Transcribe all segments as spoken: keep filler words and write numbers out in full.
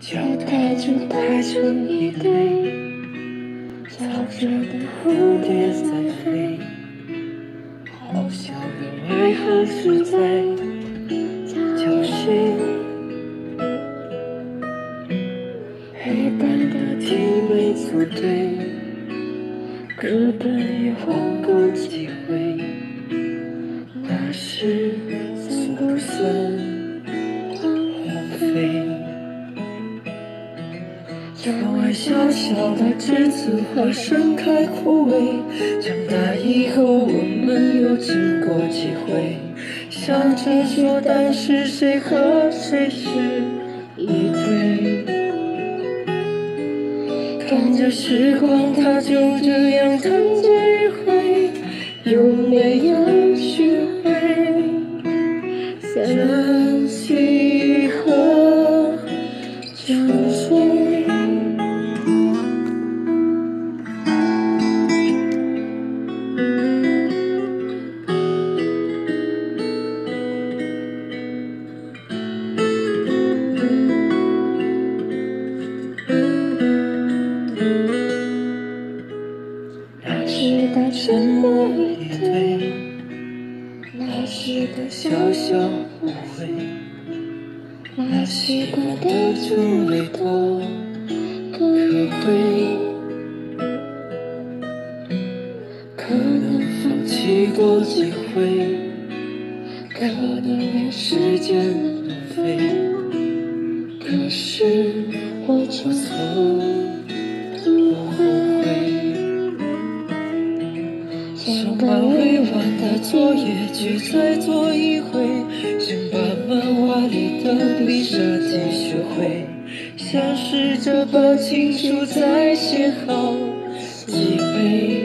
脚踏着排成一堆，小小的蝴蝶在飞，好小的为何是在叫谁？黑板的题没做对，课本也换过几回，那时算不算荒废？窗外小小的栀子花盛开枯萎，长大以后我们又经过几回，想着说但是谁和谁是一对，看着时光它就这样弹尽日晖，有没有学会珍惜和珍惜？那时的沉默以对，那时的小小误会，那习惯的滋味多可贵，可能放弃过机会，可能连时间浪费，可是我从不后悔。想把未完的作业去再做一回，想把漫画里的笔设计学会，想试着把情书再写好几倍。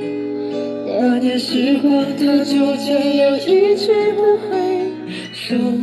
那年时光它就这样一去不回，说